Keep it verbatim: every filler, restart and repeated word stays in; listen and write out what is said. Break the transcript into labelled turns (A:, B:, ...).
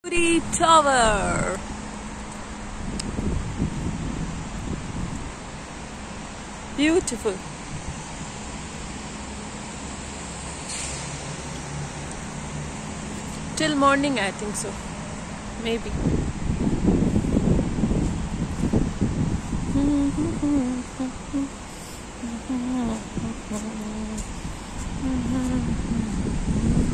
A: Allure Tower. Beautiful. Till morning, I think so. Maybe.